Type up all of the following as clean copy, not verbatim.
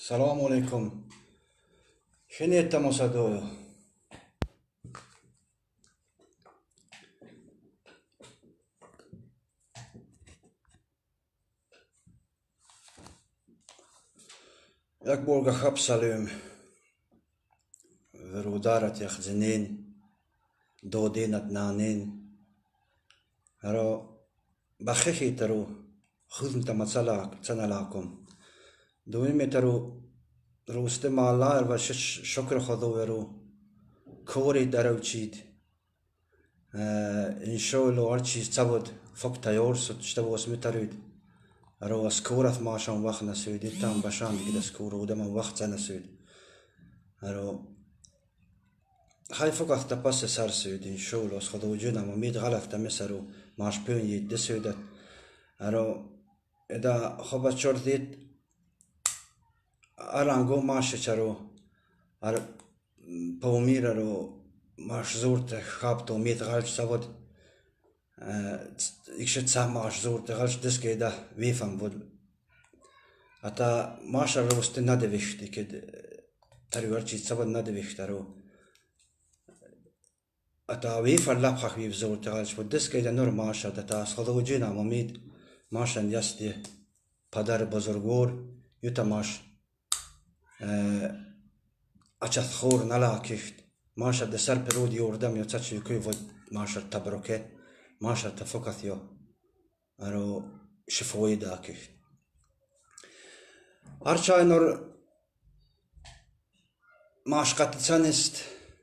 سلام علیکم. شنید تماسدویو. یک بورگا خب سالیم ورودارت یک زنین دودینت نانین رو بخشی ترو خودم تمثالک تنالاکم دومی ترو روسته مالار و شکر خدا ورو کوری درو چید ان شاء الله هر چیز تبود فوق تیار شد اشتباه اسمی ترید رو اسکورت ماشان وقت نسوید تام باشان دیگه اسکور و دم وقت نسوید رو خاي فقط تبص سر سويد إن شاء الله خذ وجودنا مميت غلط تمسرو ماش بين يدسويدت أرو إذا خبت شرطيت أرانجو ماش شرو أر بومير أرو ماش زورت خابتو ميت غلط سود إكشت سام ماش زورت غلط دس كده ويفهم بود أتا ماش روست ندويشت كده تريورتي سود ندويشت أرو أتا ويفر لبخ ويف زور تغالش ودس كيدا نور ماشا تا خذو جينا مميد ماشان يستي پدر بزرگور يوتا ماش أچت خور نلا كشت ماشا دسر پرود يوردم يو تچ يكوي ود ماشا تبركه ماشا تفكت يو أرو شفوي دا كشت أرشاي نور ماش قتسانست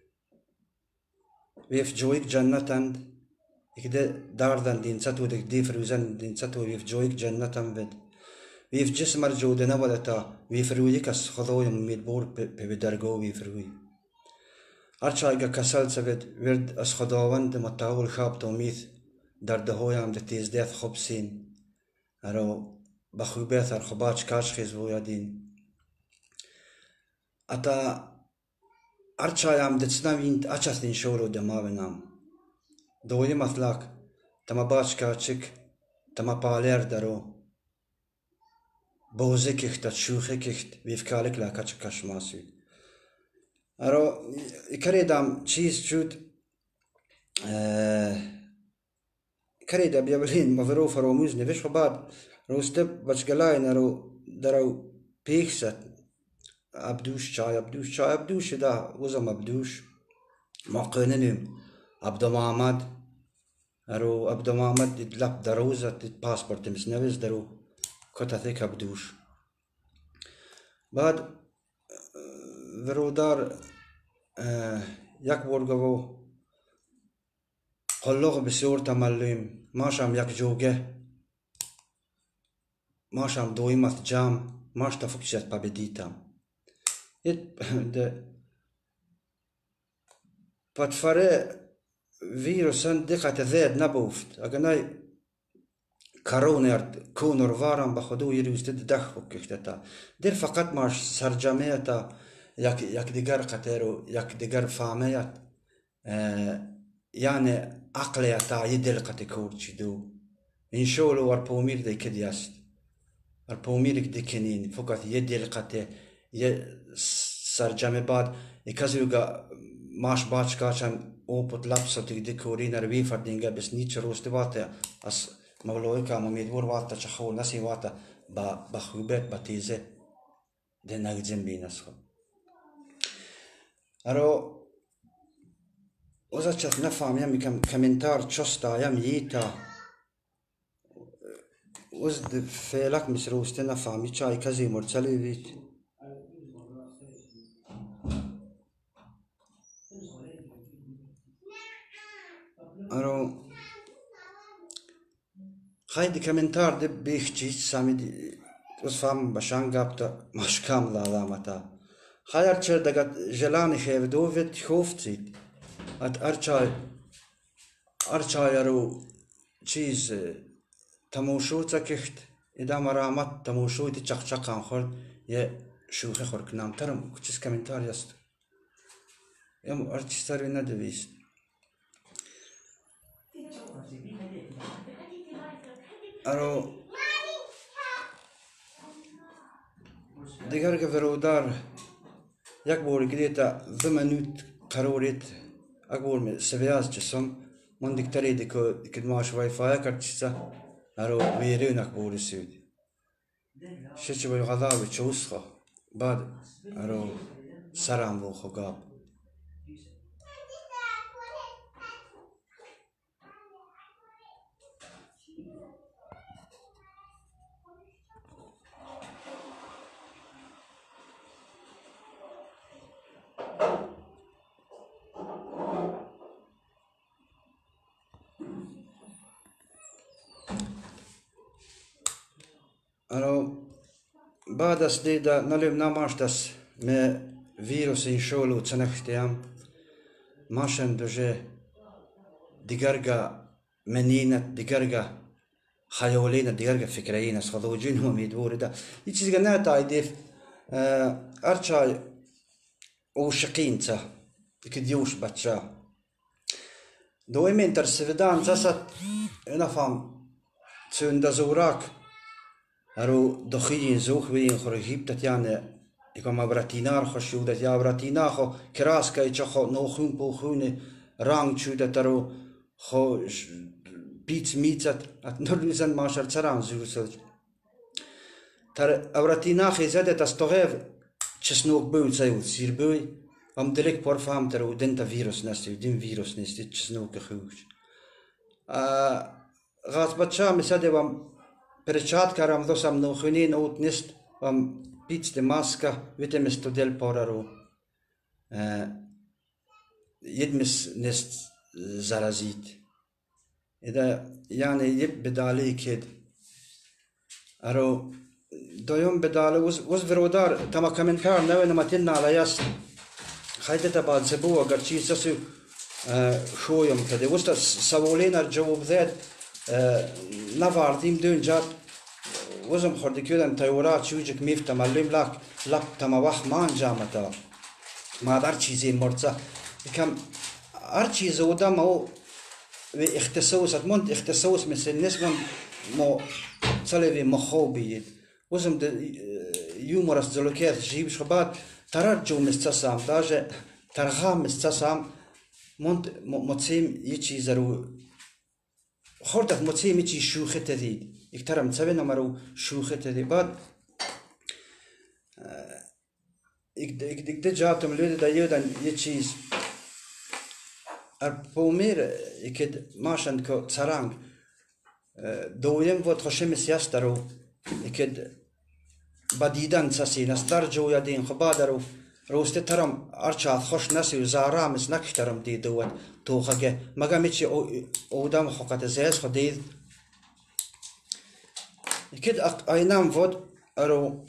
ويف جويك جنة إكده داردن دين ساتو دك دي فروزن دين ساتو ويف جويك جنة بد ويف جسمر جودنا ودتا ويف رويك اس خضوي ميدبور بدرجو ويف روي أرشايجا كسل سبد ورد اس خضاوند متاول خاب توميث درد هويام دتيز ديث خبسين أرو بخوبيث أرخباش كاش خيزبو يدين أتا أرشايام دتسناوين أشاثين شورو دماغنام دوی مثلاک تما باش کاچک تما پالر درو بوزه کخت شوخه کخت ویفکالک لا کاچ کاش ماسوید ارو کریدام چیز جود کریدا بیابلین مفرو فراموز نوش بعد روسته بچگلاین ارو درو پیخست عبدوش چای دا وزم عبدوش ما قننیم عبد محمد أرو عبد محمد يدلب دروزة باسبورت مسنوز درو كتاثيك عبدوش بعد ورودار يك بورغو قلوغ بسور تمليم ماشام يك جوجه ماشام دويمت جام ماش تفكشت بابديتام يت ده باتفرق فيروسن دقة ذات نبوفت أجناي كورونا كونر وارم بخدو يروز تدخل كشتتا دير فقط ماش سرجميتا يك ديجر قتيرو يك ديجر فاميات يعني عقلية تا يدل قتكور تشدو إن شاء الله وربومير دي كدياست وربومير دي كنين فقط يدل قتة سرجمي بعد يكذبوا ماش باش كاشان اوپت لبسا تيجي كورين روي فردينجا بس نيتش روستي واتا اس مولويكا مميدور واتا شخول نسي واتا بخوبت باتيزه ده نگزم بينسخ ارو وزا چت نفهم يمي كمنتار تشستا يم ييتا وزد فيلك مس روستي نفهم يچاي كزي مرسلي بيت ارو خايدي كمنتار دي بيخجي سامي دي وصفام بشان قابتا مش كاملة علامتا خير تشر دقت جلاني خيف دوفت خوفتيت ات ارچاي ارو چيز تموشو تكخت اذا مرامت تموشو دي چقچقان خور يه شوخي خور كنام ترم كچس كمنتار يست يم ارچستر ندويست ارو دقرقة فرودار يكبر كديتا ضمنوت قرورت أكبر من سبياز جسم من دكتوري دكد ماش واي فاي كرتشتا أرو ويرون أكبر السود شيء بالغضاء بتشوسخه بعد أرو سرام بو خقاب أرو بعد أسديدا نلوم ناماشتاس ما فيروس يشولو تنختيام ماشن دوجه دقرقة منينة دقرقة خيولينا دقرقة فكرينا سخذوجين هم يدور دا يتشيز قناة تايديف أرشاي وشقين تا كديوش باتشا دويمين ترسفدان زاسات نفهم تسون زوراك أرو دخيين زوخ وين خرجيب تتيانا يكون براتينار خشيو تتيا براتينا خو كراس كاي تشخو نوخون بوخونه رانگ شوده ترو خو بيتس ميتات نرلوزن ماشر تران زوسل تر براتينا خيزاده تستغيف تشنوك بو زيو سير بوي ام دلك بور فهم ترو دنتا فيروس نستي دين فيروس نستي تشنوك خوش غاز بچا مساده وام перчат карам досам нохунин от нест вам пич де маска витемес тодел порару يدمس نست زرازيت إذا يعني يب بدالي كده أرو دويوم بدالي وز فرودار تما كمن كار نوي نمتنا على ياس خيدة بعد زبوة قرشي سسو شو يوم كده وست سوولين الجواب ذات نفار ديم دون جات وزم خردي كده تيورات شوجك ميف تملم لك تما وح مان جامتا ما دار چیزی مرتا كم أرشي زودا ما هو اختصاص أتمنى اختصاص مثل الناس من ما صلي مخوبيد وزم يوم راس زلوكات جيب شباب ترجو مستسام تاج ترغام مستسام منت متسيم يجي زرو خردك متسيم يجي شوخة ذي يكترم تسوينا مرو شوخة ذي بعد ik جابتم لود دا يودن يچيز أربومير يكد ماشان كو تسرانگ دويم وات خشم سياسترو يكد بديدن ساسين استرجو يدين خبادرو روست ترم أرشاد خوش نسي وزارامس نكترم دي دوت توخجه مجاميتشي أودام خقت زيز خديد يكد أينام فود أرو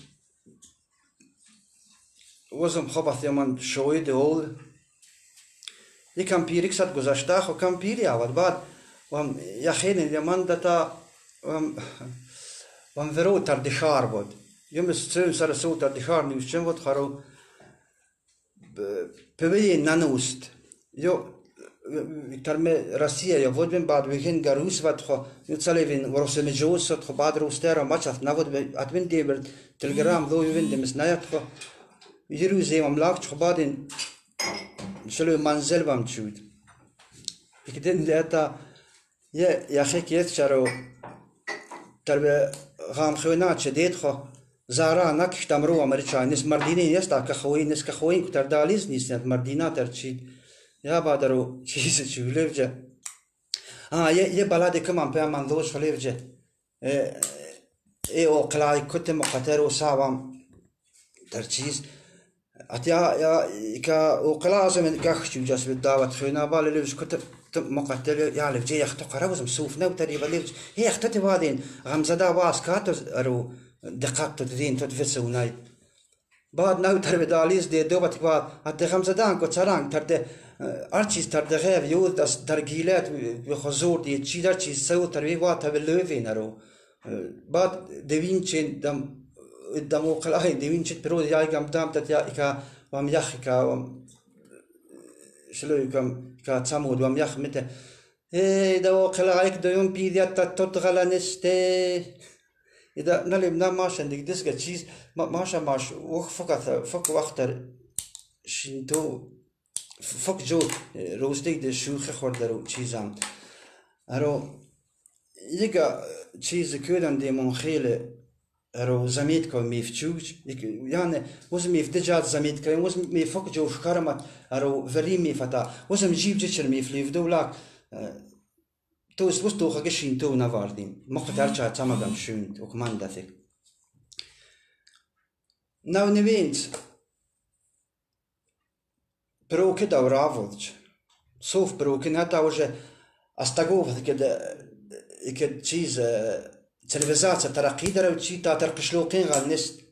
وزم خبث يومن شوي دول يكم بيريك سات گذاشته خو کم پیری آورد بعد وام یخین اليومن دتا وام فرو تردخار بود يوم السون سر سو تردخار نيوشن بود خرو ببي نانوست يو ترم روسيا يا بود بين بعد ويكين غروس ود خو يتسلفين ورسم جوس خو بعد روستر ماتشات نود ادمن ديبر تليجرام دو يوين دمس نايت خو يروزي مملاك خبادين شلو منزل بام تشود بكدن داتا يا خيك يتشرو تربي غام خوينات شديد خو زارا نك تمرو امريكا نس مردينين يستا كخوين نس كخوين كتر داليز نس مردينات ترشي يا بادرو شيز شولفجا يا بلاد كمان بيمان دوش خليفجا اي او قلاي كنت مقتر وصاوم ترشيز أتيا يا كا وقلاص من كخش وجالس بالدعوة خوينا باللي كنت مقتل يعرف جي يختو قرابز مسوف نو تريبا ليش هي اختتي بعدين غمزة واس كاتو أرو دقات تدين تدفسو ناي بعد نو تربي داليز دي دوبت بعد أتى غمزة دان كتسران ترد أرشيز ترد غير يود دس ترجيلات بخزور دي تشي در تشي سو تربي بعد تبلوفين أرو بعد دوينشين دم قدامو قلاهين ديوين شت برود ياي قام دام تتيا إكا وام يخ إكا وام شلو يكم إكا تسامود وام يخ متى إيه دو قلاهيك دويون بيديا تتغلا نستي إذا نلم ماش عندك دسقة تشيز ماش فك وقت شنتو فك جو روستيك ده شو خور درو تشيزام أرو يجا تشيز كودن دي منخيلة أرو زميت كو ميفتشوج يعني وزم يفدجات زميت كو وزم ميفك جو شكرمت أرو فريمي فتا وزم جيب جيشر ميفليف دولاك توس وستو خاكشين تو نافاردين مختارشا تامغام شوند وكمان داثك ناو نوينت برو كده ورافضج صوف برو كناتا وجه استقوف كده تشيز تلفزات ترقي درو تشي تا ترقشلوقين غالنست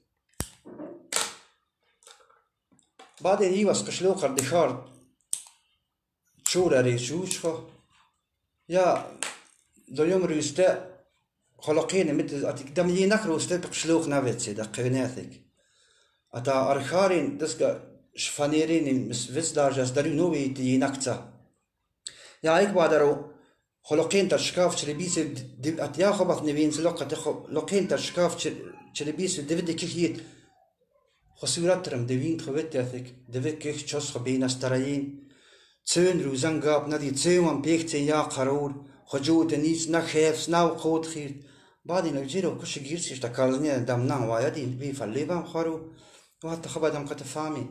بعدين يواس قشلوق الدشار تشورا ريشوشخو يا دو يوم روستا خلقين مثل دمينك روستا بقشلوق نافيتسي دا قيناثك اتا ارخارين دسكا شفانيرين مس فيزداجاس داري نوي دي نكتا يا ايك بادرو خلقين تشكاف تشربيس اتيا خبط نبين سلوقة خلقين تشكاف تشربيس ديفيد كيخيت خسورات رم دوين خويتاثك ديفيد كيخ تشوس خبين استراين تسون روزان غاب نادي تسون بيختين يا قرور خجوت نيس نخيف سناو قوت خير بعدين الجيرو كش جيرسيش تكالزني دمنا وايدي بي فالليبام خارو وحتى خبا دم كتفامي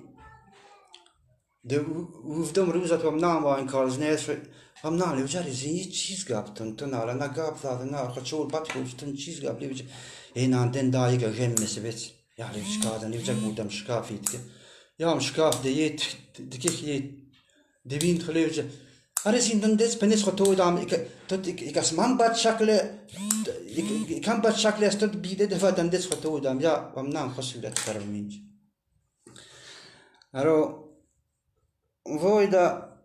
وفدم روزات ومنام وين كالزنيس ومنام لوجاري زي تشيز غاب تن على نا غاب ذا نا خشول باتكو تن تشيز غاب لوج هنا عندن دايغا غمس بيت يعني مش قادر لوجا قدام شكافيتك يا مشكاف ديت دكيخيت دبين خليج أرسين دندس بنيس خطوة دام إكاسمان بات شكله كم بات شكله استد بيده دفع دندس خطوة دام يا ومنام خسولة كرمينج أرو ويدا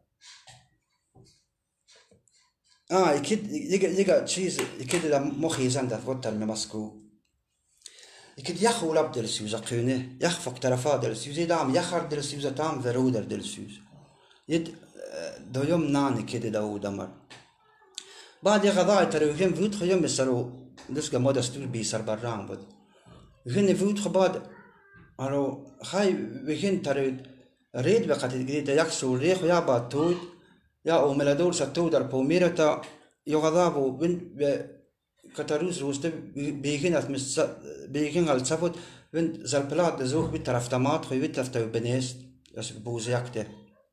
يكيد يجا تشيز يكيد دا مخي زند فوتر ممسكو يكيد يخو لاب دلسيوز قينه يخفق طرفا دلسيوز دام يخر دلسيوز تام ورودر دلسيوز يد دو يوم نان كده داو دمر بعد غذاء ترويهم فوت خيوم بسرو دسك ما دستور بيسر بران بود وين فوت خباد أرو خاي وين ترود ريد بقت جديدة يكسر ريخ يا باتود يا أو ملادور ستودر بوميرتا يغذابو بين كتروز روست بيجين أتمس بيجين على السفود وين زلبلات زوج بترفتمات خوي بترفتو بنيست بس بوزيكته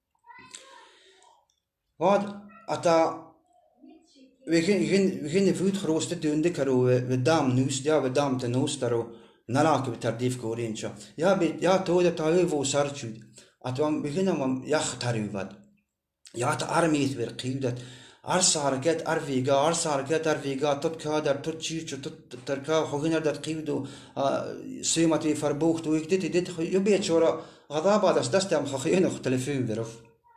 واد أتا وين فوت خروست دونده كرو بدام نوس يا بدام تنوس ترو نلاك بترديف كورينشا يا تودا تايفو سارچود أتوام بيجينا يخ تريواد يا تأرميت برقيودة أرس حركات أرفيجا أرس حركات أرفيجا تتكادر تتشيش تتركا خوينا ده قيودو سيمتي فربوخت ويكدت دت يبيت شورا غضابة دست أم خخين اختلفين برف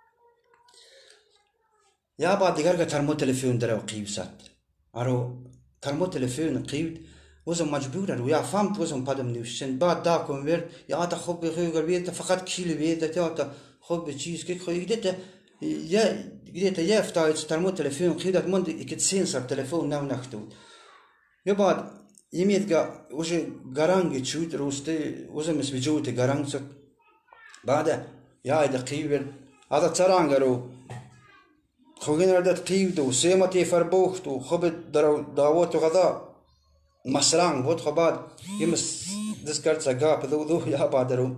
يا بعد دقيقة ترمو تلفون درو قيوسات أرو ترمو تلفون قيود وزن مجبورا ويا فهمت وزن بدم نوشن بعد داكم ورد يا تخب بخير بيت فقط كيلو بيت يا خب بتشيز كيك خيدته يا قديت يا فتايت ترمو تلفون قيودات مند يكت سنسر تلفون ناو نختو يا بعد يميت قا وجه قرانج تشوت روستي وزن مس بجوت قرانج بعد يا دقيقة هذا ترانجرو خوين ردت قيودو سيمتي فربوختو خبت داوت غذاء مسران بود خباد يمس دسكرت سقاب ذو يا بادرو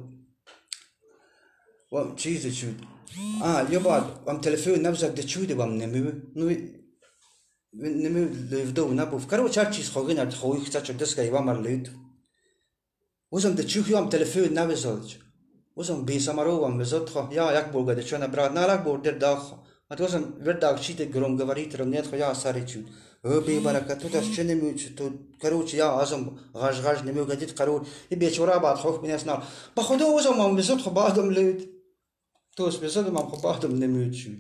وام تشيز تشود يباد وام تلفون نبزك تشود وام نمو لفدو نبو فكرو تشارتشيز خوين رد خوي ختاتشو دسكا يوامر ليد وزم تشوخ يوام تلفون نبزلج وزم بيسامرو وام بزدخو يا يكبو قد شونا براد نالك بوردر داخو أتوسم ورداك شيء تجرم جواريت رمنيت خيا ساري شود هو بيبارك توتاش شنو تو كروش يا عظم غاش نمو قديت قرور يبي شورا بعد خوف من الناس بخدو وزم ما بزود خبادهم ليد توس بزود ما خبادهم نمو شود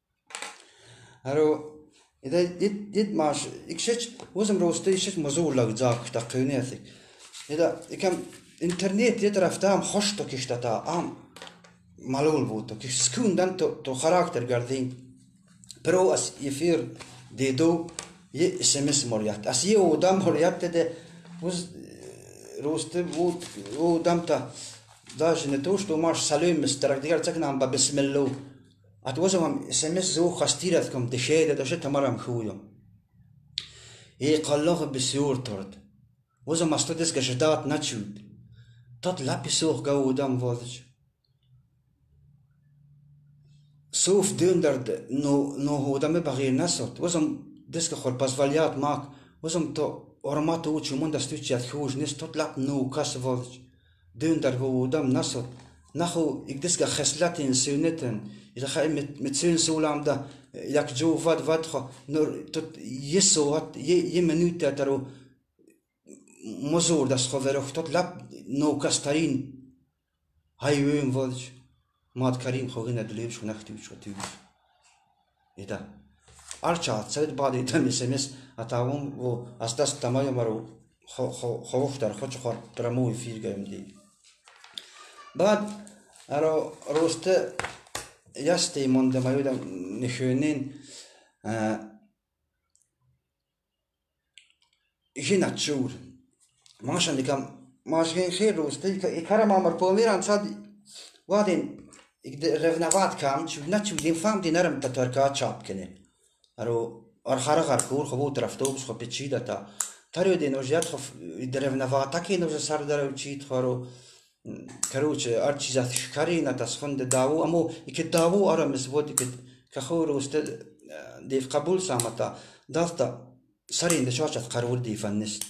هرو إذا يد ماش إكشش وزم روستي شش مزور لك زاك تقينيتك إذا كم إنترنت يترفتام خشتو كشتتا مالول بوتو كيش سكون دان تو خراكتر قاردين برو اس يفير دي دو ي اس ام اس موريات اس يو دام موريات ده وز روست و دمتا даже не то, что маш салюм старак дигар цак нам ба бисмиллу. Ат возам смс зо хастират ком дешеде даше тамарам хуйо. И қаллах бисюр торд. Возам астодес гаждат начуд. Тот лаписух гаудам водич. Суф дюндерд но худаме багир насот. Возам деска хор позволят мак. Возам то ормату учу мунда стучат хуж нес тот лап ну кас водич. Дюндер гаудам насот. Наху ik deska khaslat in suneten. Ida kha met sun sulam da jak jo vad kho nur tot yeso hat je minute taro mozor das khoverok tot lap no kastarin hayun volch mat karim khogina dlev shnakhti shoti ida archa tsad badi tam sms atawum wo astas tamay maro khoftar khochkhor pramu fir gamdi bad aro roste ясте монда маюда нехөнен жиначур машан дикам машген херос ik harama maar pomeren sad wadin ik de revnavat kam chu nachu din fam din aram tatarka chapkene aro ar kharagar kur khabu traftobus kho pechida ta tario din ojat kho de revnavat takin oj sardar uchit kharo Короче, арчизат шкарина тасхонде даву, амо ике даву арамес вот ике кахор усте дев кабул самата дафта сарин де чачат карвур ди фаннес.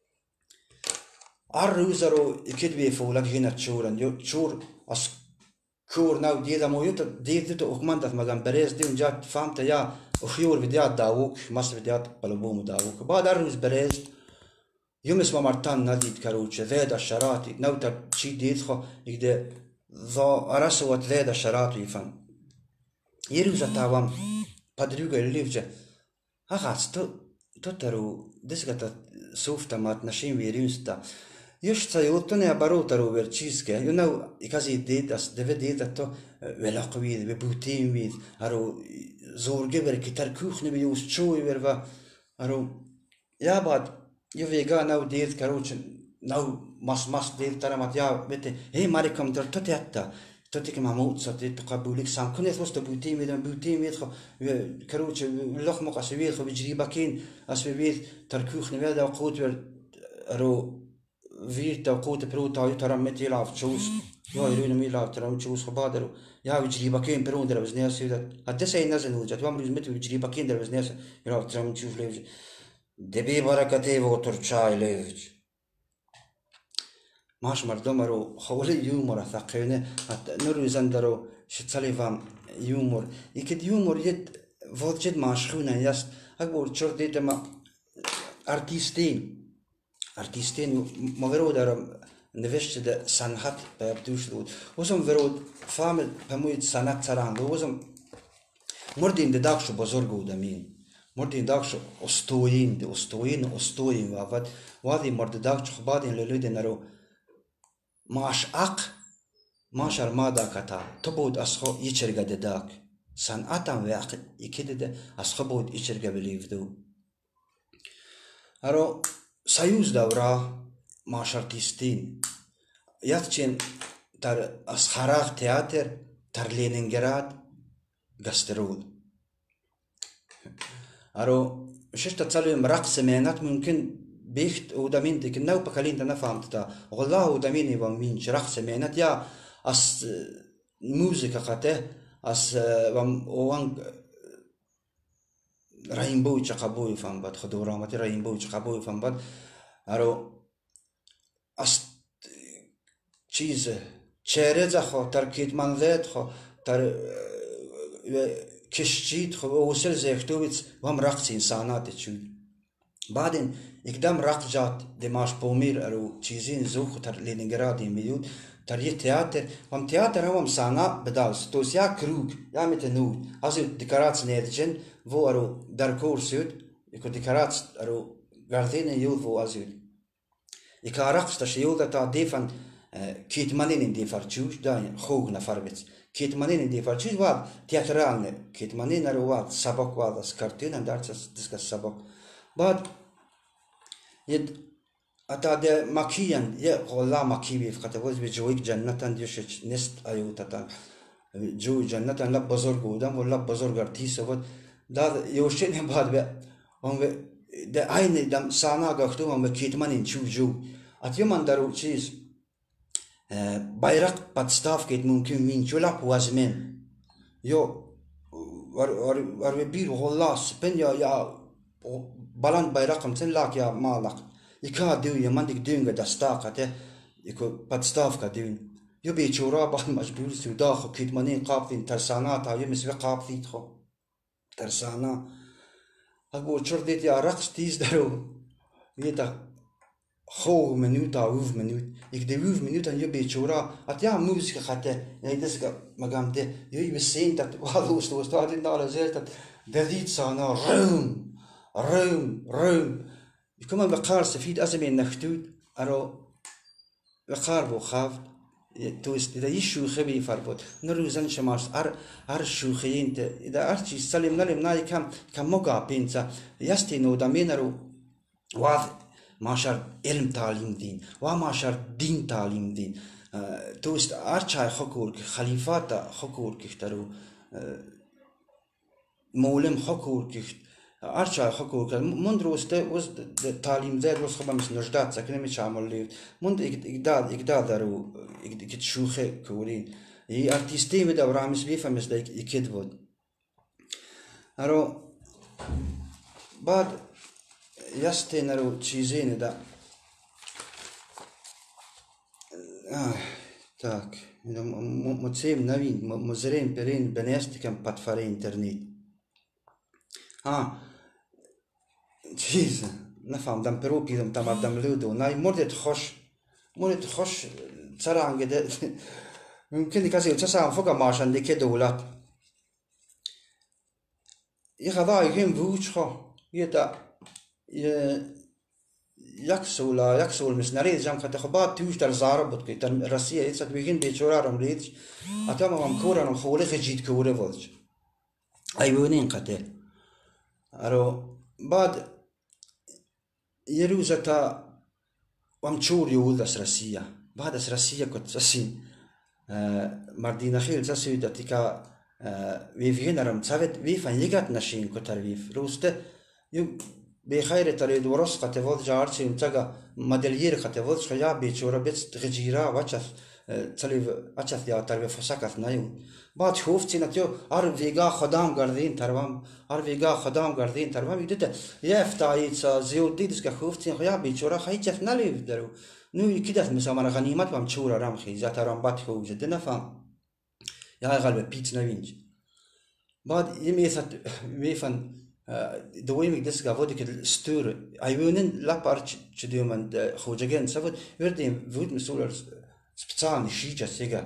Ар рузаро ике две фолак гена чуран, ё чур ас кур нау дида моюта дидто окмандат магам берез ди унжат фамта я охюр видят давук, мас видят по-любому давук. Бад ар руз берез يوم اسمه مرتان ندید کروچه ذید شراطی نو تر چی دید خو یکده ذا ارسوت ذید شراطی فن یه روز تاوام پدریوگه لیفجه هاخاست تو ترو دسگتا سوفتا مات نشین ویریونستا یوش تایوتونه برو ترو ور چیز که یو نو اکازی دید اس دوه دید تو ولاق وید و بوتین وید ارو زورگه بر که ترکوخ نبیوز چوی ور و ارو یا بعد io vega nau dit karuch nau mas dit taramat ya bete hey marikom der totiatta totik mamut sat tqabulik sam kunet was buti mit karuch loch mo qaswil kho bijribakin aswil tarkuch nevada qut ro vir taqut pro ta taramet yilaf chus yo yirun milaf taram chus khabader ya bijribakin pro der biznes yudat hadda say nazan wujat wa mruz mit bijribakin der biznes yilaf taram chus lev دبی برکتی و ترچای لیوچ ماش مردم رو خولی یومر ثقیله نروزن درو شتسلیفام یومر یکد یومر ید وجد ماشخونه یست اگر چردید ما artistین مورد دارم نوشته ده سنخت بیابدوش بود وزم ورود فامل پموید سنت سران وزم مردین دداخشو بزرگ بودمین مردين داكش أستوين وهذه مرد داكش خبادين للودين نرو ماش ماشر ما داكتا تبود أسخو يشرق داك سنعتم ويأخ يكيد أسخو بود يشرق بليفدو أرو سيوز دورا ماش ارتستين ياتشين تر أسخراغ تياتر تر لينينجراد غاسترول أرو شفت تصلي رقص مهنات ممكن بيخت ودامين ديك ناو بكالين أنا فهمت تا والله ودامين يبغى رقص مهنات يا أس موسيقى قته أس وان راينبو يشقبوي فهم بعد خدورة ما ترى راينبو يشقبوي فهم بعد أرو أس چیز چهره خو ترکیت منزد خو تر كشجيت خو وصل زيختوبت وهم رقص إنسانات تشود بعدين إقدام رقصات دماش بومير أو چيزين زوخ تر لينينغرادي ميود تر تياتر وهم تياتر هم سانا بداوس توس يا كروك يا متنود أزو ديكاراتس نيدجن وو أرو داركور سود يكو ديكاراتس أرو غاردين يود وو أزو يكا رقص تشيودا تا ديفان كيت مانين ديفارچوش دا خوغ نفربت كيت مانين ديفارچوش واد تياترالne كيت مانين أرو واد سبق واد اس كارتين دارتس ديسكس سبق بعد يد أتا ده مكيان يقول مكي بيف كتبوز بجويك جنة ديوش نست أيو تتا جو جنة لا بزرگ بودم ولا بزرگ ارتيس بود دا يوشين بعد به هم ده عين دم سانا قختو هم كيتمانين شو جو أتيوم أندرو چیز bayrak подставки ممكن من جلاب وزمن يو var ve bir hållas pen ya baland bayrakam sen lak ya malak ika diu ya mandik dünga da stakate iko подставка diu yo be chura ba majbur su da kho kitmani qafin tarsana ta yo misve qafit kho tarsana ago chordit ya raqs tiz daro yeda خوه منوت عوف منوت يكدوف منوت أن يبي شورا أتيا موسيقى خاطر يدرس مقام ده يبي بسين تات وهذا وست هذا النار زين تات دذيت صانا روم روم روم يكون بقار سفيد أزمي نختود أرو بقار بوخاف توست إذا يشو خبي فربوت نروزن شماس أر شو خينت إذا أرتشي سلم نلم ناي كم مقا بينسا يستينو دامينرو واث ماشر علم تعلیم دین و ماشر دین تعلیم دین توست ارچای خکور که خلیفات خکور کشترو مولم خکور کشت ارچای خکور که من درسته وز تعلیم زد وز خبر مثل نجدات سکنه میشه عمل لیفت من اقداد درو اقداد شوخه کورین ی ارتیستی میده و رامس بیفهم مثل اکید بود ارو بعد ясте народ чизене да так муцем навин музерен перен бенестикам патфаре интернет чиз نفهم دم پروپی دم تام دم لودو نای مورد خوش سرانگه ده ممکن کسی چسام فوق ماشان دیگه دولت یه خدای هم ووچ خو یه دا يكسول مسنريد جام خد خبات توش در زارب بود که در روسیه ایست بگین بیچارم لیت اتام هم کورانم خوله خجید کوره ولج ایونین قته ارو بعد یه روز تا وامچور يولد روسیه بعد از روسیه كنت سسين مردين خيل سسي دتيكا ويفينرم تسافت ويفان يجات نشين كتر ويف روسته بخير تريد ورس قتفوت جارتي ومتجا مدلير قتفوت خيا بيشورا بيت غجيرا واتشف تليف اتشف يا تربي فسكت نايو بعد شوفتي نتيو ارفيغا خدام غاردين تربام ارفيغا خدام غاردين تربام يدت يفتايت زيو ديدس كخوفتي خيا بيشورا خيجف ناليف درو نو كده مسامر غنيمات بام تشورا رام خي زات رام بات خو جدنا فام يا غالب بيت نوينج بعد يميثت ويفن دویم ik dus gavod ik stuur ayunen la parch chdiuman khojagen savod verdim vud mesuler specialni shija sega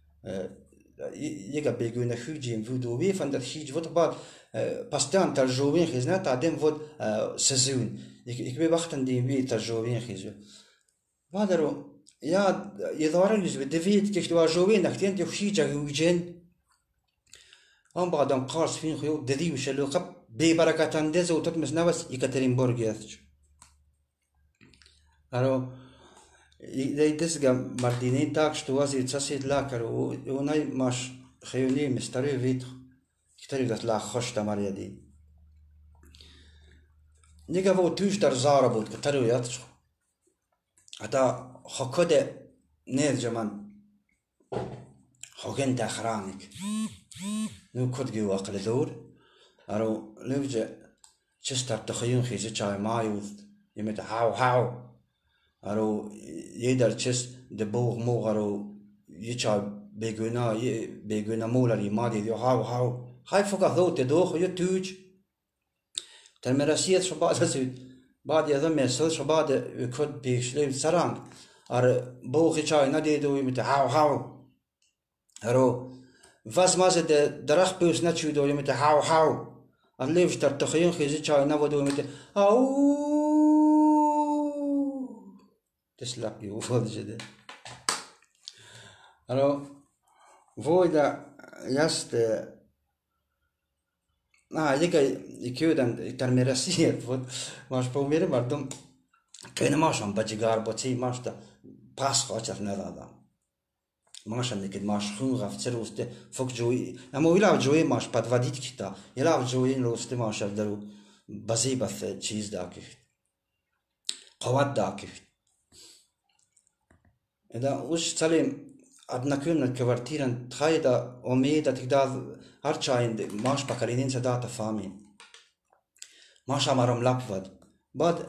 yega beguna khujim vudu we van dat hij vod bad pastan tarjowin khizna ta dem vod sezon ik be wachten die we tarjowin khizu badaro ya yedara yüz ve devit ke khwa jowin nakhten de khija hujen am badam qars fin khu dedi وشلو qab ببركة دز وتتمس نفس يكاترينبورغ يثج أرو يدس جام مردينين تاكش توازي تساسيد لاكرو وناي ماش خيوني مستري فيت كتري دات لا خوش تماريا دي نيجا فو توش در زارا بود كترو ياتش هتا خكده نيز جمان خوغن تخرانك نو كود جو أقل دور أرو لوجه چستر تخيون خيزه چای مايوث يمت هاو أرو يدر چس دبوغ موغ أرو يچا بيگونا مولر يمادي ديو هاو هاي فوق ذوت دوخ يتوج ترمراسيت شباد سويت بعد يذم يسل شباد يكود بيشليم سرانگ أر بوغ چای ندي دو يمت هاو أرو فاس مازه درخ بيوس نچو دو يمت هاو الليف تر تخيون خيزي چاي نودو يمت هاو تسلق يوفض جده أرو فويدا يست يكا يكيودن ترميراسية فود ماش بوميري مردم كأنه ماشان بجيجار بطي ماشتا باس خاطر نلادا ماشان نكد ماش خون غفت روسته فوق جوي اما يلعب جوي ماش подводить كتا يلعب جوي روسته ماش درو بزي بث چیز داكي قوات داكي إذا وش سليم أدنى كنا كوارتيرن تخايدا أميدا تقدر هرچاين ماش بكرينين سداتا فامين ماش أمرهم لابود بعد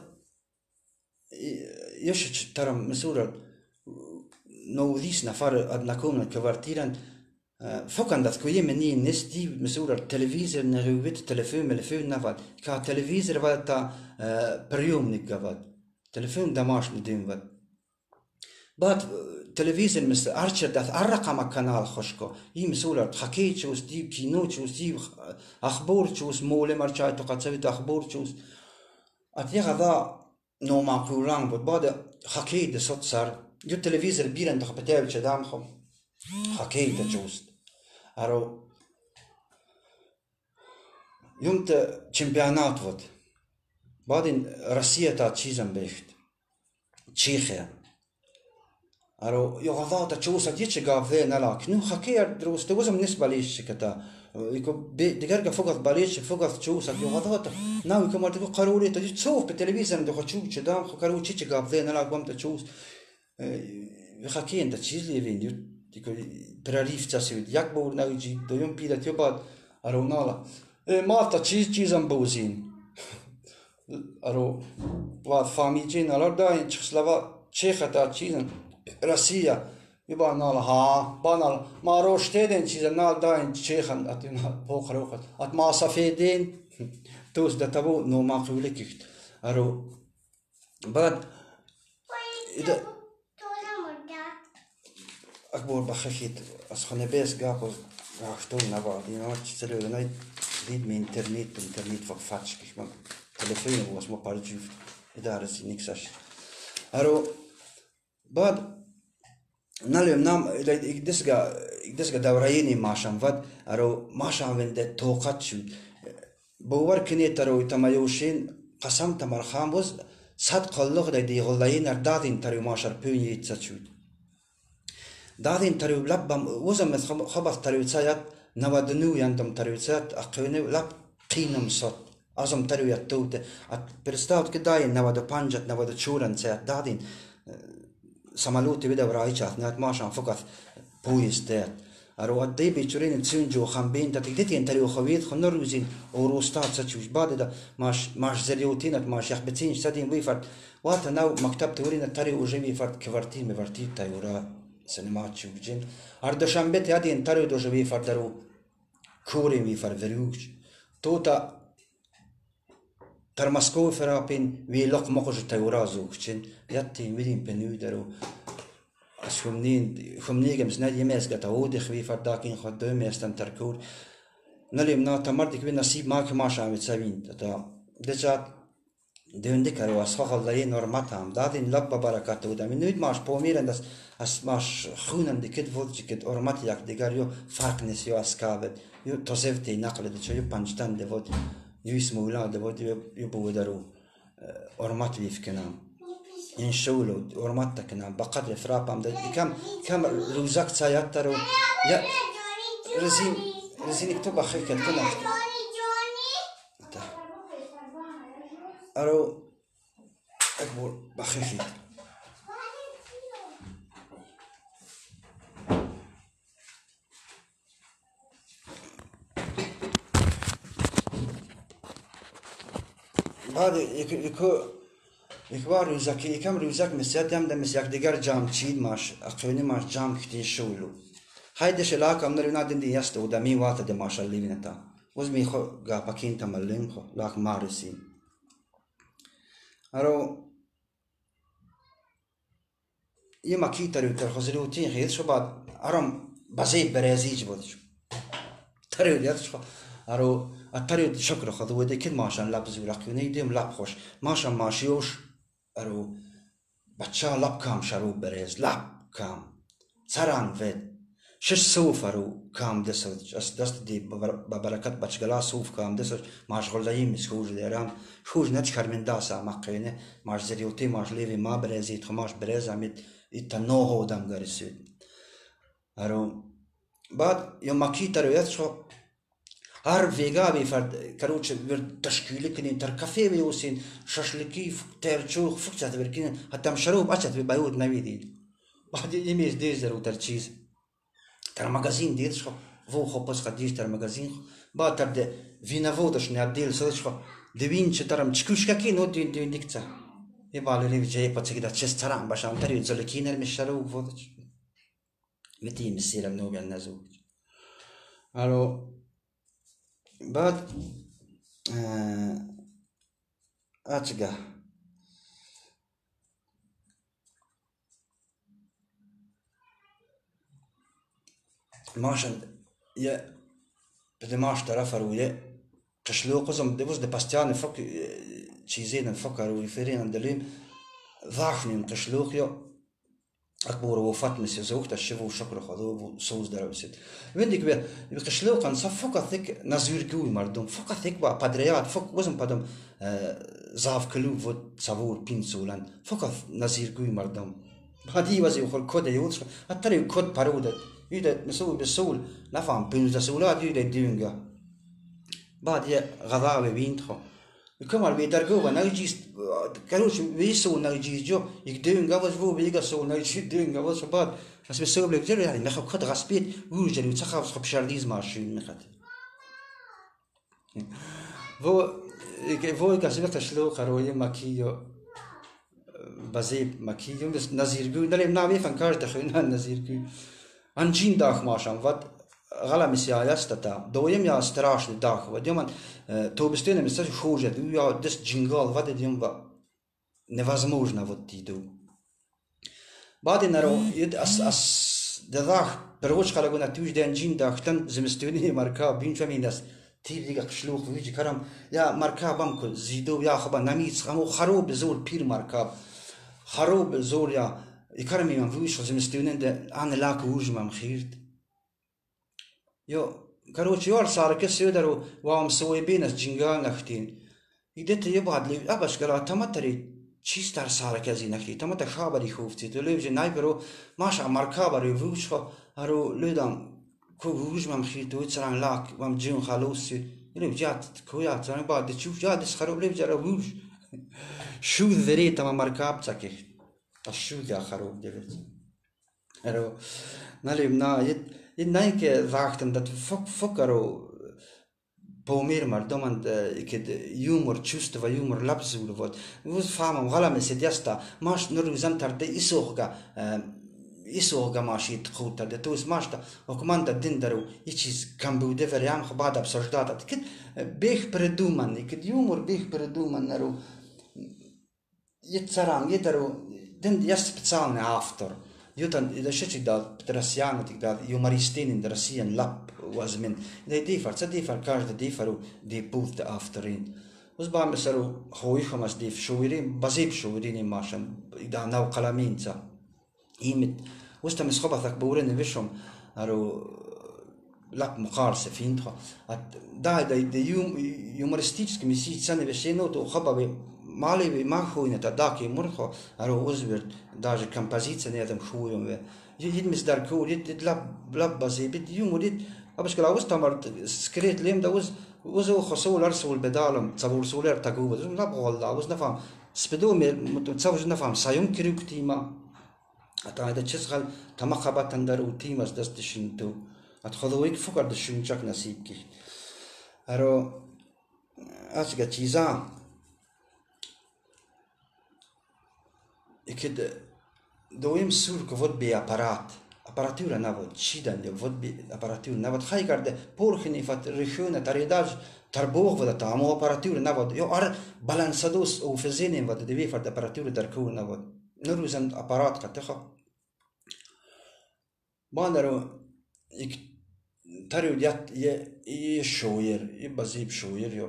يش ترى مسؤول نو ديس نفر أدنى كنا كوارتيرن فوقن دات كوي مني نستي مسؤول التلفزيون نرويت تلفون ملفون نفر كتلفزيون وقتا بريوم نقبض تلفون دماش نديم ود بعد تلفزيون مثل أرشر دات الرقم كانال خشكو هي مسؤولة حكي تشوس دي كينو تشوس دي أخبار تشوس مولى مرشاي تقصد أخبار تشوس أتيها ذا نو معقولان بود بعد حكي ده صوت صار جو تلفزيون بيرن تخبتها بشدام خم حكي ده تشوس أرو يوم تا چمبيونات بود بعدين روسيا تا چیزم بيخت تشيخيا أرو يغضاء تشوسة ديتش قافذي نلاك نو خكير دروس توزم نسبة ليش كتا يكو دقرقة فقط باليش فقط تشوسة يغضاء ناو يكو مرتكو قاروري تجي تشوف بالتلفزيون دخو تشوف شدام خو قارو تشيش قافذي نلاك بام تشوس خكين تشيز لي فين يكو براريف تسويد يكبر ناو يجي دو يوم بيدا تيوباد أرو نالا مالتا چیزم بوزين أرو بعد فامیجين ألار داين چخسلوا چيخة تا چیزن روسيا يبقى نال ها بانال ما روشتين چیزا نال داين چيخن أتنا فوق روخت أت ما سفيدين توس دتابو نو ما قولكيت أرو بعد إذا أكبر بخشيت أسخن بيس قاقو راحتون نبعد يعني ما تشتري نايت ديد من إنترنت فوق فاتش كيما تلفون هو اسمه بارجوف إدارة نيكساش أرو بعد ناليوم نام إقدسقا دوريني ماشان فد أرو ماشان وين توقات شو بوار كني ترو تمايوشين قسم تمرخام بوز صد قلق دي غلاين أردادين ترو ماشر بيوني يتساتشود دادين ترو لبم وزم خبط ترو تسايات نودنو يندم ترو تسايات أقينو لب قينم صد أزم ترو يتوت برستاوت كداين نودو بانجت نودو تشورن تسايات دادين سمالوتي بدا ورايشات نات ماشان فقط بويس تات أرو أدي بيشورين تسونجو خمبين تتقدتين تريو خويت خنروزين وروستات ساتشوش بعد دا ماش زريوتينت ماش يخبتين شتادين ويفرد واتا ناو مكتب تورين تريو وجيبي فرد كفرتين مفرتين تايورا سينمات شوجين أردشان بيت يادين تريو دو جيبي فردرو كوري ويفرد فروج توتا ترمسكو فرابين ويلق مخرج تايورا زوجين ياتين ويدين بنيو درو خمنين جمس نادي ماس قطعود خوي فرداكين خدام يستن تركور نليم نا تمردك بين نصيب ماك ماش عم تسوين تا دجات دندك رواس خالله نورماتام دادين لب بركاته ودا من نود ماش بوميرن داس اس ماش خونن دكت فولج كت اورمات ياك ديغاريو فاركنس يو اسكابت يو توزفتي نقل دچ يو پنجتن دود يو اسمه ولاد دود يو بودرو اورمات ليف كنام ينشولو ورمات كنا بقدر فرابام كم روزك سايات ترو يا رزين يكتب أخيك كنا أرو أكبر بخيخي هذا يكبر روزك يكمل روزك مسيات يوم ده مسياك ديجر جام تشيد ماش أقولني ماش جام كتير شغله هاي شلاك أمر ينادي دي يستو وده مين واتا ده ماش اللي بينتا وزمي خو قابكين تملين خو لاك مارسين أرو يما كي ترى خزلوتين خير شو بعد أرم بزيد برازيج بدش ترى يدش خو أرو الترى شكر خذوا ده كل ماشان لابز وراقيوني يديم لاب خوش ماشان ماشيوش أرو بچه لب کام شروع برز لب کام سران ود شش سوفرو كام دسوج دست دي ببركات بچگلا سوف كام دسوج ماش غلايم مسخوج ديرام خوج نتشكر من داسا مقينه ماش زريوتي ماش ليفي ما برزيت خماش برز عمد يتنوهو دم غرسود ارو بعد يوم ماكي ترو يتشو هر فيغا بيفرد كروتش بير تشكيلي كنين تر كافيه بيوسين شاشلكي ترچو فكتات بركين حتى مشروب اچت بيود نويدي بعد يميز ديزر وترچيز تر ماغازين ديل شو فو خبص خديش تر ماغازين با تر ده فينا فودش نعديل سوشو دوين ترم تشكوش كاكي نو دين ديكتا يبالي لي جاي باتسكدا تشستران باش انتري زلكين المشارو فودش متي مسير النوبي النازو الو بعد اتشقا ماشن يا بدي ماش ترفر ويا قشلو قزم دبوز دي باستيان فك تشيزين نفكر ويفيرين اندليم ضعفني قشلوق يو أكبر وفات مسي زوجت الشفو وشكر خذوه وصوص دروسيت ويندك بقشلوق نصفق ثك نزير قوي مردم فك ثك بقى بدريات فك وزن بدم زاف كلو فوت صابور بينسولان فك نزير قوي مردم هذه وزي وخل كود يوتش أتري كود بارودة يدا نسوي بالسول نفهم بينز سولات يدا دينجا بعد يا غضاوة بينتخو كمان بيدرجوا نايجيس كانوش بيسوا نايجيس جو يقدرون قبض فو بيقصوا نايجيس دين قبض بعد بس بيسوا بلقجر يعني ناخد خد غصبيت ويجري وتخاف خب شارديز ماشين نخد فو كسبت شلو خرويه ماكيو بزيب ماكيو بس نزير جو نلعب نامي فنكار دخلنا نزير جو انجين داخ ماشان فد غلا مسيا يستتا دويم يا استراش داخ وديما توبستين مساج خوجة يا دس جنگال وده ديم با невозможно вот иду بعدين نرو يد أس داخ بروش خلاقونا توش دين جين داخ تن زمستوني مركاب بين فمين ناس تيجي قشلوخ ويجي كرم يا مركب أمكو زيدو يا خبا نميت خمو خروب زور بير مركب خروب زور يا يكرمي من فيش زمستوني ده أنا لاك وجه ما مخيرت يو كروتش يور صار كسيدرو وام سوي بينس جنجال نختين يدت يبعد لي أبش قال تمتري چیستر صار كذي نختي تمت خبري خوفتي تلو جي نايبرو ماشا مركبر يفوش هرو لودام كو وج ما مخيت وتسران لاك وام جون خلوص يلو جات كويات انا بعد تشوف جاد خرب لي جرا وج شو ذري تمام مركب تاكي الشو يا خروب ديفت هرو ناليم نا يد نايك ضاقتم دت فكروا بومير مردمان كد يومر чувство يومر لبزول вот وز فاهم غلا من سديستا ماش نروزن ترد يسوغا ماشي تخوت ترد توس ماشتا وكمان تدين درو يچيز كم بوده فريام خبادا بسجدات كد بيخ بردومن كد يومر بيخ بردومن نرو يتسران يدرو دين يس بتسالني افتر يوتن إذا شيء دا بترسيان تقدر يوماريستين إن درسيان لاب وازمن إذا ديفر تديفر كارد ديفرو دي بوث دا أفترين وز بعم بسرو خوي خمس ديف شويرين بزيب شويرين ماشان إذا ناو قلمين تا إيمت وسط مسخبثك بورين وشهم أرو لاب مقارسة فينتخا دا يوماريستيش كميسيت سنة بشينو تو خبا مالي ما خوينة تداكي مرخو أرو أزبر داج كمبازيتسا نيادم خويهم يد مصدر كول يد لاب بزي بد يوم وديد أبش كلا وستمر سكريت ليم دا وز خصول أرسول بدالم تصور سولر تجوب لاب غلا وز نفهم سبدو متصور نفهم سايوم كريك تيما أتا هذا تشغل تمخبة تندر وتيمس دست شنتو أتخذويك فكر دشنجك نصيبك أرو أشجع تيزا كده دويم سور كفوت أباراتورا نبود شيدان دي فوت أباراتورا نبود خاي كارده بورخني فات ريخونة تريداج تربوغ ودا تامو أباراتورا نبود يو بالانسادوس أو فزينين ودا دبي فرد أباراتورا دركو نبود نروزن أبارات كتخا بانرو تريو يات يشوير يبزيب شوير يو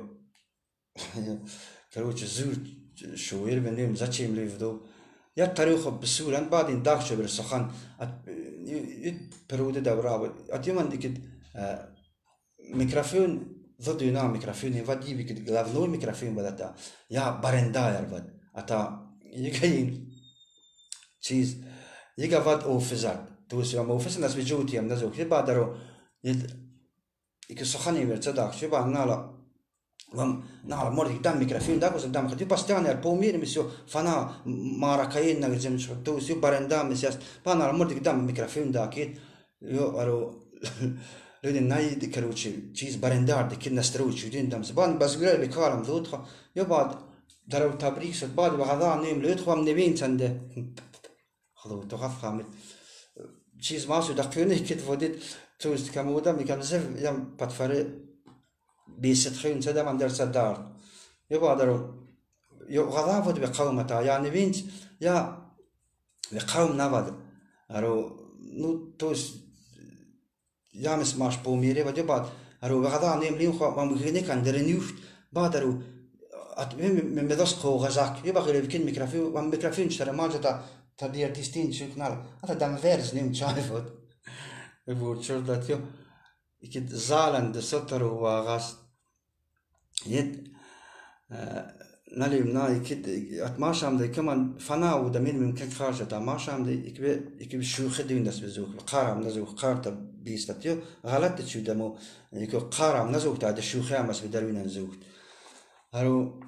كروش زور شوير بنيم زاتشيم ليفدو يا تاريخ بسهولة بعدين داخل برسخان برودة دورا أتيمن ديك ميكروفون ضد ينا ميكروفون يفدي بيك لافلو ميكروفون بدأتا يا برنداير بد أتا يجين چیز يجا فاد أوفزات توس يوم أوفز الناس بيجوتي يوم نزوك يبقى درو يك سخني برتصدق شو بقى نالا وهم نعرف مرة قدام ميكروفون داك قدام خدي بس تاني البومير مسيو فانا معركين نجزم شو توس يو برندا مسياس فانا مرة قدام ميكروفون داكيد يو أرو لودين ناي دكروتشي چیز برندار دكيد نستروتشي دين دم زبان بس غير بكارم ذوتها يو بعد درو تبريك صد بعد وهذا نيم لودخوا من نبين تنده خذوا تخاف خامل چیز ماسو دقيقة كده فوديت توست كمودا ميكان زف يم بتفرق بيستخدم سدا من درس الدار يبغى درو غضا فود بقومته يعني بنت يا بقوم نبض أرو نو توست يامس ماش بوميري ودي بعد أرو غضا نيم لين خو ما مغني كان درنيوش بعد أرو من مدرسة غزاك يبغى غير يمكن ميكروفون وام ميكروفون شتري ما جتا تدي ارتستين شو كنال هذا دم فيرز نيم شايفه يبغى شو داتيو يكيد زالن دستر وغاس يد نالي منا يكيد أتماشى عم ده كمان فنا ودمين ممكن خارجة تماشى عم ده يكبي شو خدين ناس بزوج قارم نزوج قارت بيستتيو غلط شو دمو يكو قارم نزوج تعد شو خامس بدروين نزوج هرو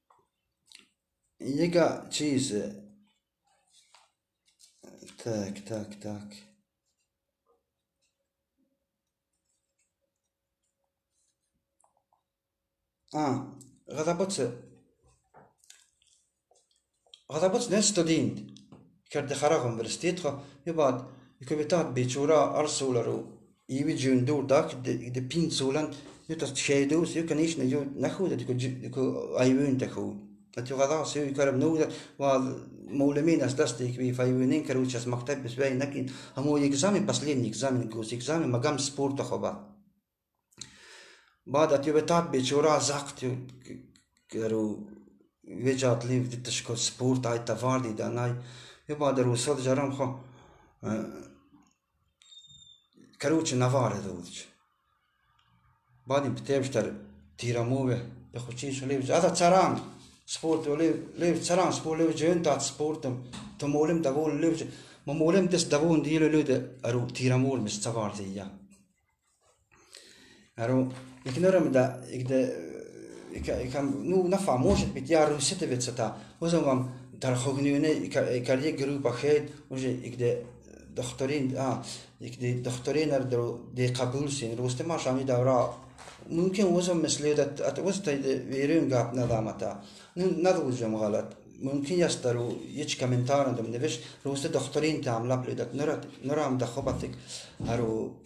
يجا چیز تاك غضبت ناس تدين كرد خرجهم برستيتها يبعد يكبتات بيشورا أرسولرو يبي جندور داك د بين سولان يتس شيدوس يكنيش نجو نخود ديكو أيوين تخود أتو غضا سيو يكرب نودا ومولمين أسدستيك بي فايوينين كروتشاس مكتب بس باين لكن همو يكزامن بسلين يكزامن جوز يكزامن مقام سبورت خبا بعد أتو بتات بيشورا زاقت كرو وجات ليف دي تشكو سبورت هاي تفاردي داناي يبعد الوصول جرام خو كروتش نافار ذوج بعدين بتبشتر تيراموه بخوشيش ليف هذا تران سبورت ليف تران سبورت ليف جنتات سبورتم تمولم دبول ليف ممولم دس دبون ديلو لود أرو تيرامول مش تفاردي يا أرو يكنرم دا كان نو نفع موجود بتيارو ستة ستا وزمان ترخونيونه كاريه جروب أخير وجه يكده دكتورين يكده دكتورين أردو دي قبول سين روست ما شامي دورا ممكن وزن مثله ده أتوسط ويرون قاب نظامته نذو جم غلط ممكن يسترو يج كومنتار عندهم نفش روست دكتورين تعمل بلده نرام دخبتك هرو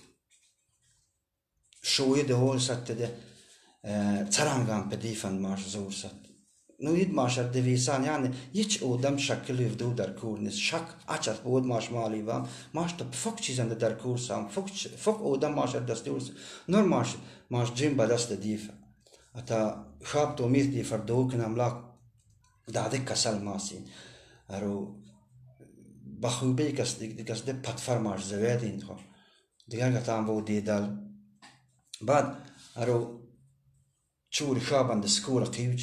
شوي ده هول ست ده ترانغام بديفن ماش زور ست نويد ماشر دفيسان يعني يج أودم شكل يفدو در كورنس شك أشر بود ماش مالي وام ماش تب فك چیزن در كورسام فك أودم ماشر دستورس نور ماش جيم بدست ديف أتا خاب تو مير دي فردو كنام لاك دادك كسل ماسي أرو بخوبي كس دي بطفر ماش زوادين خو ديگر كتام بو ديدال بعد أرو چور خابن دسكورة قيوج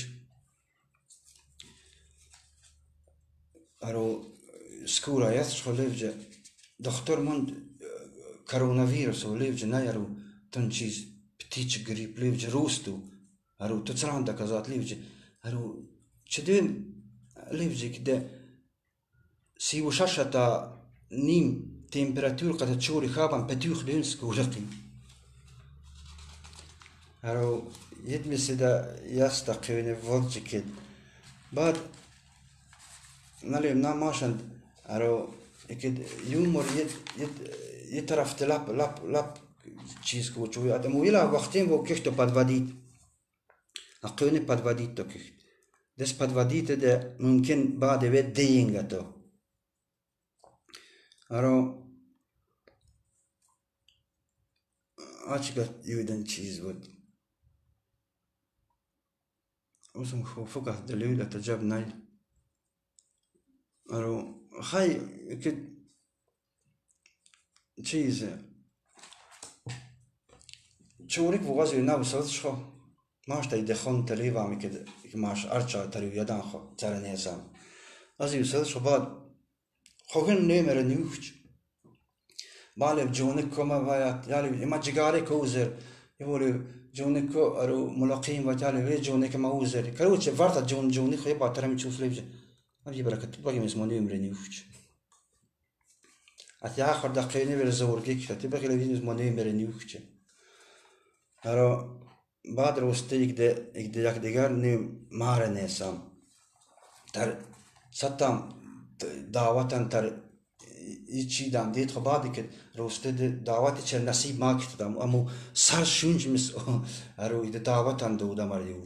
أرو سكورة يسخو ليفجا دكتور مند كورونا فيروس وليفجا نايرو تنشيز بتيج غريب ليفجا روستو أرو تتصران دكازات ليفجا أرو چدين ليفجا كده سيو شاشة نيم تمبراتور قد تشوري خابن بتيوخ دين سكورتي أرو يدمس دا يستقيني فولج كده بعد ناليم نام ماشند أرو يكيد يومور يترف تلاب چیز کو چوی ادمو يلا وقتين بو كيختو подводить أقيني подводить تو كيخت دس подводить ده ممكن بعد ويت دينغ تو أرو أشكت يودن چیز بود وسم فوق دليل تجاب ناي أرو خاي كد چیز چوریک وغازی نبود شو ماش تای دخون تریوا میکرد ماش ارچا تریو یادان خو ترن هزام از یوسف شو بعد خوگن نمیره نیوچ بالب جونك كما ويات يعني ما جيجاري كوزر يقولوا جونك أرو ملاقين وتالي وي جونك ما وزر كروتش فرطة جوني خي باترم تشوف ليبج ما في بركة باقي مسموني مرني وش أتي آخر دقيقة نبي الزور كيك تبقى لي مسموني مرني وش أرو بعد روستيك ده ياك ديجار ني مارني سام تر ستام دعوتن تر ایچی دام دید خب بعدی که روسته دعوتی چه نصیب ما کردم اما سر شونج مس ارو ایده دعوت اندو دم اریو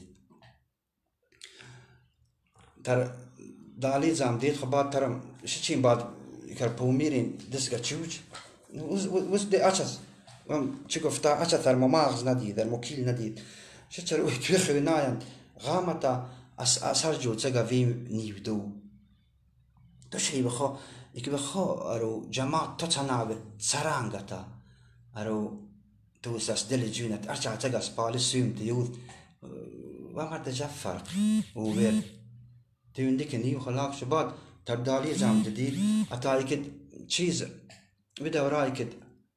تر دالی زام دید خب بعد ترم شچین بعد کار پومیرین دسگا چوچ وز ده اچس چی گفتا اچا تر مماغز ندید در مکیل ندید شچر اوی توی خوینایم غامتا اثر جو تگا ویم نیودو تو شی بخو يكي بخو أرو جماعة تتناوب سرانغتا أرو توساس دل جونت أرجع تجاس بالسيم تيود وما تجف فرق وبير تيونديك نيو خلاك شباب تردالي زام جديد أتاي كد تشيز بدا وراي كد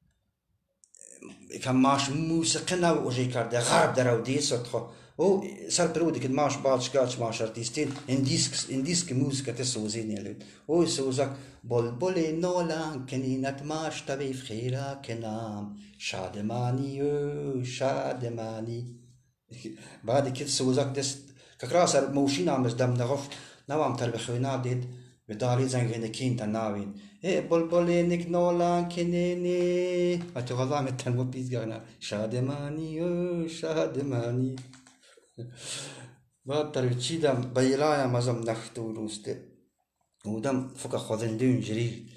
كان ماش موسيقنا وجي كارد غرب درو دي صدخو او سر برودي كد ماش باش كاتش ماش ارتيستين انديسك موسيقى تسوزين يلود او يسوزك بلبل نولان كنينت ماش تبي في خيرا كنام شادماني شادماني بعد كد سوزك دس كراس موشين عم دم نغف نوام تربخونا ديد بداري زنگين كين تناوين ايه بلبل نولان كنيني اتغضام التنمو بيزغانا شادماني شادماني بعد تربيتشي دم بيلايا مزم نختو روسته ودم فوق خذن دون جريل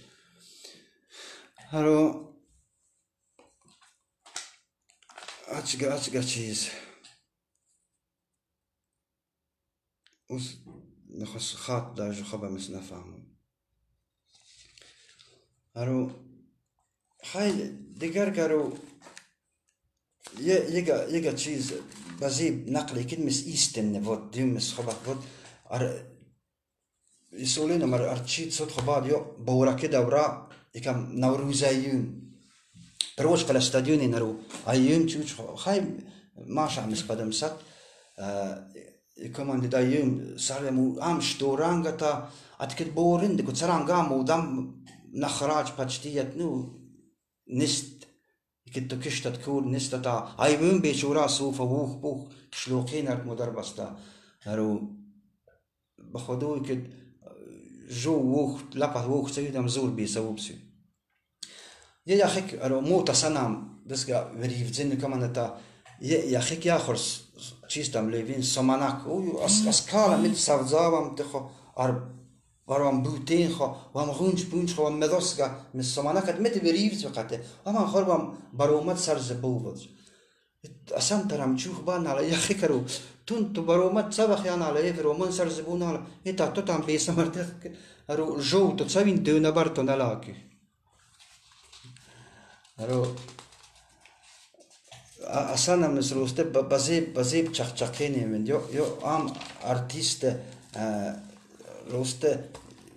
هلو أشجع چیز وس نخص خاط داجو خبا مس نفهمو هلو هاي ديگر كارو يجا چیز بزيب نقلي كلمة إيستن نفوت ديمس خبا فوت يسولينا مر أرتشيت صوت خباد يو بورا كده ورا يكم نوروز أيوم بروش قل استاديوني نرو أيوم تشوش خاي ما شاء مسقدم سات يكمان دا أيوم سالمو أمش دورانغا تا أتكد بورين دكو تسرانغا مودام نخراج باتشتيت نو نست يكدو كشتا تكون نستا تا أيوم بيشورا صوفا بوخ شلوقين أرت مدربستا نرو بخدو يكد جو ووخ لپا ووخ سيدم زور بيسوو بسيو يا خيك ارو موتا سنام دسگا وريف زين كمان تا يا خيك يا خرس چيستم ليفين سماناك او اسكالا مت سافزاوام تخو ارم بوتين خو وام غونج بونج خو مدوسگا من سماناك مت وريف وقته وام خربم برومت سر زبوبد اسام ترام چوخ بان على يا خيكرو تون برومت سبخ يعني على ايه رومان سر زبون على انت توتام بيسمرت رو جو تسوين دون برتو نلاكي رو اسانا من سروسته بزيب چخچخيني من يو ام ارتيست روسته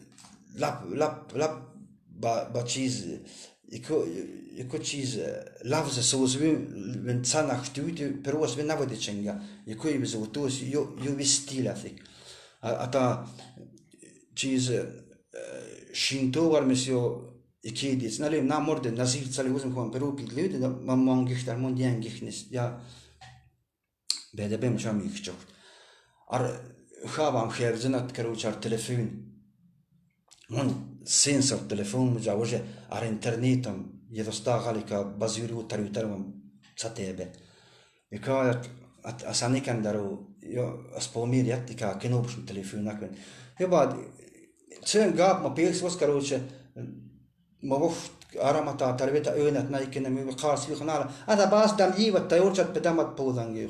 لب با چیز يكو چیز لفظ سوزوي من تسانخ تويت بروس من نبودي چنگا يكو يبزوتوس يو بستيل افيك اتا چیز شينتو ورمسيو اكيديس نالي نامورد نزيل تسالي وزم كون برو بيدليد ما مانگيختر مون ديانگيخنس يا بيدا بيم شام يخچو ار خابام خير زنات كروچار تليفون من سنسور تليفون مجاوجه على انترنتم يدوستاغالي كبازيرو تريوترم ساتيبه يكايت اساني كان دارو يو اسبومير ياتيكا كنوبش تليفونك يبعد تشن غاب ما بيكس وس كروچه ما وف ارامتا تربيتا اينت نايكن مي قاس في خنال هذا باس دم يي وتايورچت بدمت بودانغي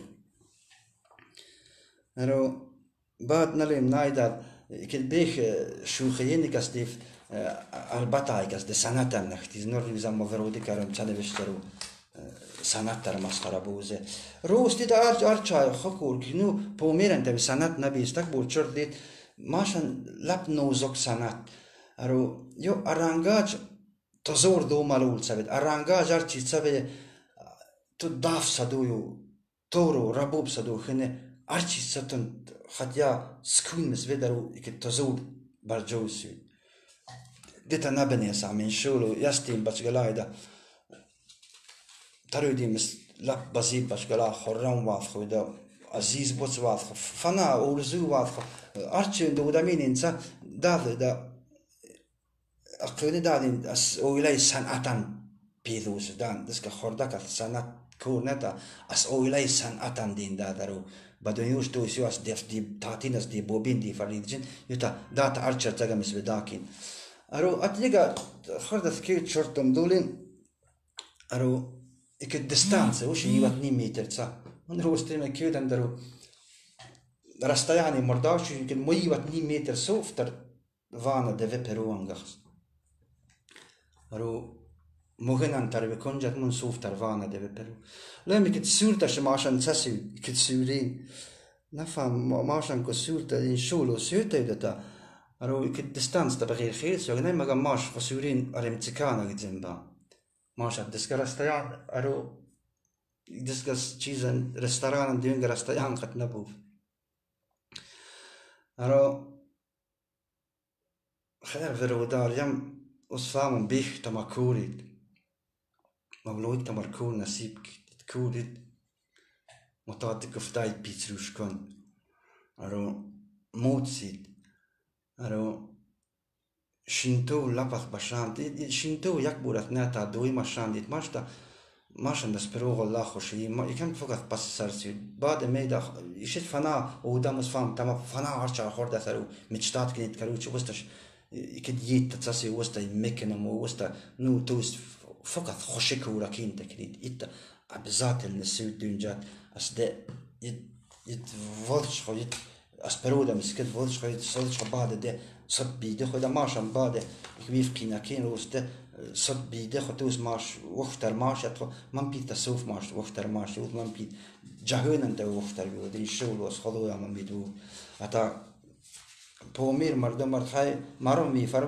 رو بعد نليم نايدر كل بيخ شو خييني كاستيف البتايكس ده سنة نختي نور يزم مفرودي كرم تلفزيون سنة تر مسخرة بوزه روستي دا أرچای خکور كنو بومير أنت بسنة نبي استقبل شرط ديت ماشان لب نوزك سنة أرو يو أرانجاج تزور دو مالول سبت أرانجاج أرچي سبت تداف سدويو تورو ربوب سدو خنه أرچي ستن خديا سكون مسبدرو يك تزور برجوسي ديتا نبني سامين شولو يستين بچگلايدا ترودي مس لب بزيب بچگلا خرم واثخو دا عزيز بوت واثخو فنا اولزو واثخو أرچي دو دمين إنسا دا أقولي دادين أس أولي سنعتن بيدوس دان دسك خردك سنة كورنتا أس أولي سنعتن دين دادرو بدون يوش دوسيو أس دي تاتين أس دي بوبين دي فريدجين يتا داتا أرچر تغا مس بداكين أرو أتلقى خردت كيت شرطم دولين أرو إك الدستانس وش يوات 2 متر تسا من هو استلم كيت أندرو راستا يعني مرداش يمكن مو يوات 2 متر سوفتر فانا دفي بيروانغخس أرو مهن أنتر بكون جات من سوفتر فانا دفي بيرو لما كت سورتا شماشان تساسي كت سورين نفهم ماشان كسورتا إن شولو سورتا يدتا أرو إك الدستانس تبغير خير سو غني ما ماش فسورين أرمتكانا جنبا ماش دسك رستيان أرو دسك چيزن رستوران دين رستيان قد نبوف أرو خير فرو دار يم أصفام بيخ تماكوريد مولود تمركور نصيبك تكوريد متعدك فتاي بيتروشكون أرو موتسيد أرو شينتو لابث بشان شينتو يكبرت ناتا دوي ماشان ديت ماشتا ماشان دسبروغ الله خوشي ما يكمل فقط بس سرسي بعد ميدا يشت فنا ودامس فام تما فنا عرشا خوردا ثرو مجتات كنت كروش وستش يكد يت تساسي وستا يمكنم وستا نو توست فقط خوشك وراكين تكنيت إتا بذات النسيو دونجات أصدق يت فولش خو يت أسبرودا مسكت فولش خو يت صدش خو بعد ده صد بيده خو ده ماشان بعد يكبيف كيناكين وستا صد بيده خو توس ماش وختر ماش يتخو من بيت تسوف ماش وختر ماش يوت من بيت جهون أنت وختر بيودين شغل وسخلو يا من بيدو أتا بومير مردم مرد خاي مرم ميفر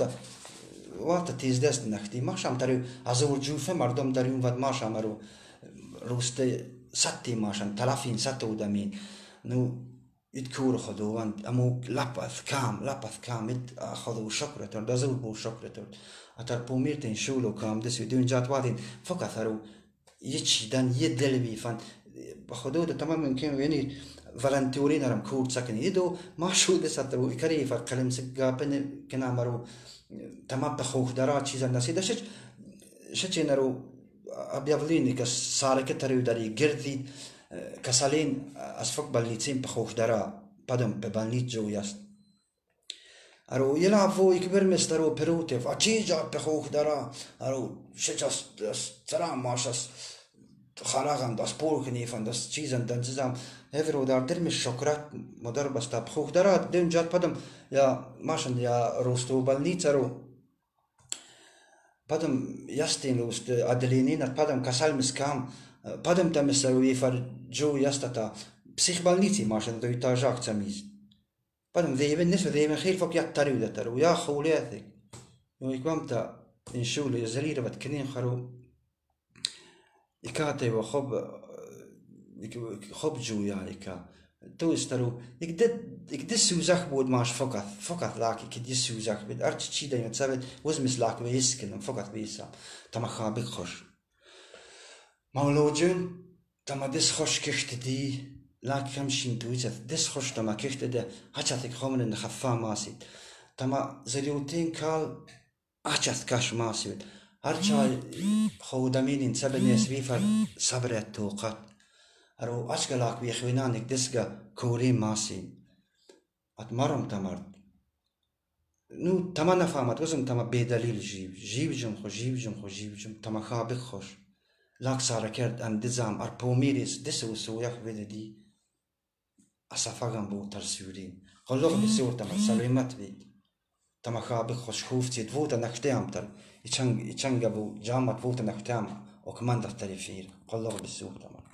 وقت تیز دست نختی ماشام تریو ازور جوفه مردم داریم ود ماشام رو روسته ستی ماشان تلافین ست ودمین نو يتكور خدوان أمو لبث كام يت خدو شكرتون دازور بو شكرتون أتر بوميرتين شولو كام دس يدون جات وادين فقط هرو يتشي دان يدلبي فان بخدو ده تمام ممكن يعني فالنتورين رم كورت سكن يدو ما شو ده سترو يكري فكلم سجابن كنا مرو تمام بخوخ درا چیزا نسيده شچ نرو ابيافليني كسارك تريو داري گردي كسالين اسفك بالنيتين بخوخ درا بدم ببالنيت جو يست ارو يلعبوا يكبر مسترو بروتيف اچيجا بخوخ درا ارو شچس ترام ماشس خلاغن داس بوركني فان داس چيزن دنزام هفرو دار درم شكرات مدر بس بخوخ درا دون جات بدم يا ماشن يا روستو بالنيترو بدم يستين روست ادلينين بدم كسال مسكام بدم تمسرو يفر جو يستتا بسيخ بالنيتي ماشن دو يتاجاك تميز بدم ذي بالنسبة ذي من خير فوق يعتريو دترو يا خولاتك ويكممتا انشولو يزرير بتكنين خرو يكاتي وخب جو يعني كا تو استرو يقدر سوزاك بود ماش فقط لاكي كد يسوزاك بد ارتش شي دايما تثبت وزمس لاك ويسكن فقط بيسا تما خابك خوش مولوجن تما دس خوش كخت دي لاك كم شين تويت دس خوش تما كخت ده هاتك خمن خفا ماسيت تما زريوتين كال اچت كاش ماسيت هرچا خودمين سبنيس بيفر صبرت توقت أرو أشكالك بيخوينانك دسكا كوري ماسي أتمرم تمرد نو تما نفهمت وزم تما بدليل جيب جم تما خابك خوش لاك سارا كرد أن دزام أربوميريس دسو سوياك بددي أصفاقن بو ترسيورين خلوق بسور تما سليمت بيت tamachabe khoshufti dvuta nakhteamtar ichanga bu jamat vuta nakhtam och mandat tarifir qallar bisukta